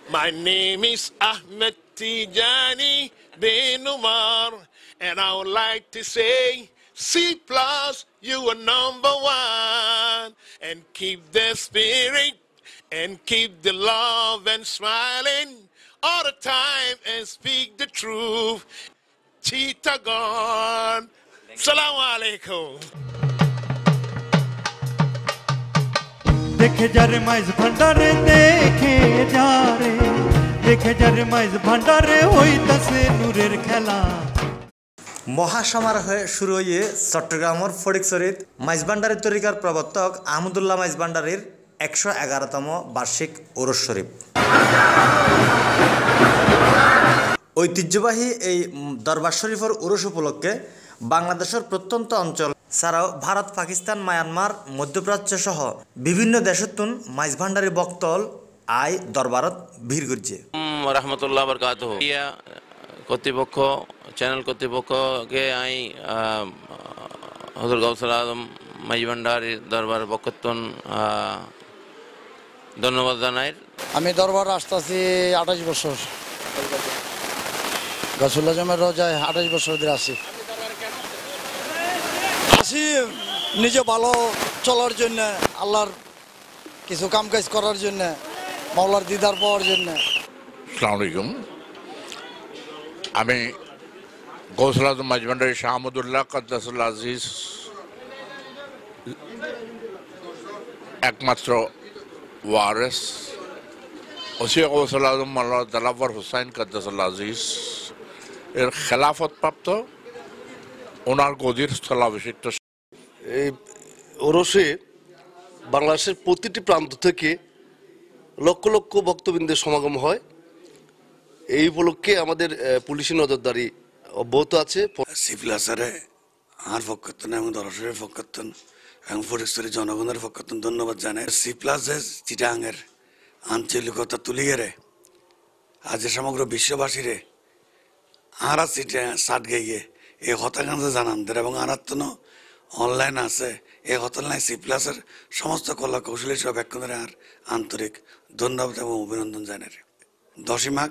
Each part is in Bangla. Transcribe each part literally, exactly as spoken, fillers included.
My name is Ahmed Tijani bin Umar, and I would like to say, C plus, you are number one, and keep the spirit, and keep the love and smiling all the time, and speak the truth. Cheetah gone. Salaam alaikum. देखे जा रे माइजभांडार देखे जा रे देखे जा रे माइजभांडार হইতাছে নূরের খেলা মহাসমারোহে শুরু হয়ে চট্টগ্রামের ফটিকছড়িত মাইজভান্ডারের তরিকার প্রবর্তক আহমদুল্লাহ মাইজভান্ডারের একশো এগারোতম বার্ষিক ওরস শরীফ। ঐতিহ্যবাহী এই দরবার শরীফের ওরস উপলক্ষে বাংলাদেশের প্রত্যন্ত অঞ্চল ছাড়াও ভারত, পাকিস্তান, মায়ানমার, মধ্যপ্রাচ্য সহ বিভিন্ন দেশতুন মাইজভান্ডারি বক্তল আয় দরবারত ভিড় করছে। রহমতুল্লাহ বরকাতুহ কর্তৃপক্ষ চ্যানেল কর্তৃপক্ষকে আই হযরত গাউসুল আজম মাইজভান্ডারি দরবার বক্তন ধন্যবাদ জানাই। আমি দরবার আসতেছি আঠাশ বছর, গাউসুল আজমের রোজায় আঠাশ বছর ধরে আছি। আসি নিজে ভালো চলার জন্য, আল্লাহর কিছু কাম কাজ করার জন্য, মাওলার দিদার পাওয়ার জন্য। আসসালামু আলাইকুম। আমি গাউসুল আজম মাইজভান্ডারি শাহ আহমদুল্লাহ কদ্দাসুল আজিজ একমাত্র ওয়ারেস ওসি গাউসুল আজম মাওলানা দালাওয়ার হুসাইন কদ্দাসুল আজিজ এর খেলাফত প্রাপ্ত ওনার গদির স্থলাভিষিক্ত। এই ওরসে বাংলাদেশের প্রতিটি প্রান্ত থেকে লক্ষ লক্ষ ভক্তবৃন্দের সমাগম হয়। এই উপলক্ষে আমাদের পুলিশি নজরদারি অব্যাহত আছে। সিপ্লাসারে আর পক্ষতন এবং দরসের পক্ষতন এবং ফরিকছড়ি জনগণের পক্ষতন ধন্যবাদ জানাই। সিপ্লাসে চিটাঙের আঞ্চলিকতা তুলি গেলে আজ সমগ্র বিশ্ববাসীরে আরা চিটা সাট গিয়ে এই হতাকাঙ্ক্ষা জানান দের এবং আরাত্তন অনলাইন আছে এই হতলাইন সি প্লাসের সমস্ত কলা কৌশলী সব ব্যাখ্যানের আর আন্তরিক ধন্যবাদ এবং অভিনন্দন জানাই। দশই মাঘ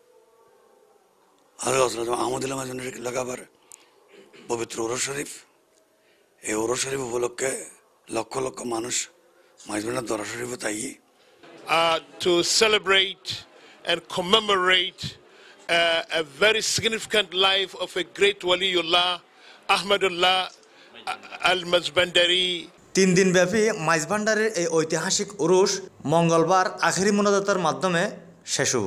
আহমদুল্লাহ মাইজভান্ডারি লাগাবার পবিত্র ওরস শরীফ, এই ওরস শরীফ উপলক্ষে লক্ষ লক্ষ মানুষ মাইজভান্ডার দরবার শরীফে তাই to celebrate and commemorate Uh, a very significant life of a great waliullah, Ahmadullah al-Maizvandari. তিন দিন ব্যাপী মাইজভান্ডারের এই ঐতিহাসিক উরুস মঙ্গলবার আখেরি মোনাজাতের মাধ্যমে শেষ হব।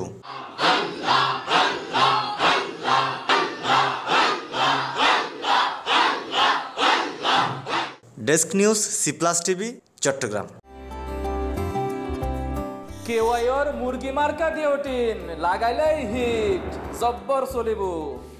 Desk news, C plus TV, Chittagong. কেওয়াইর মুরগি মার্কা ডিওটিন লাগাইলেই হিট জব্বর চলিব।